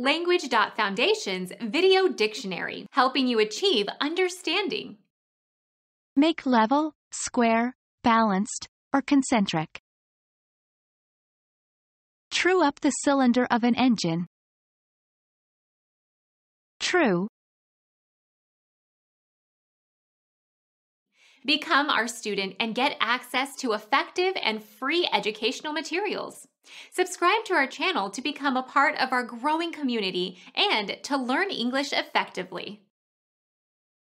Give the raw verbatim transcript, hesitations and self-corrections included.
Language.Foundation's Video Dictionary, helping you achieve understanding. Make level, square, balanced, or concentric. True up the cylinder of an engine. True. Become our student and get access to effective and free educational materials. Subscribe to our channel to become a part of our growing community and to learn English effectively.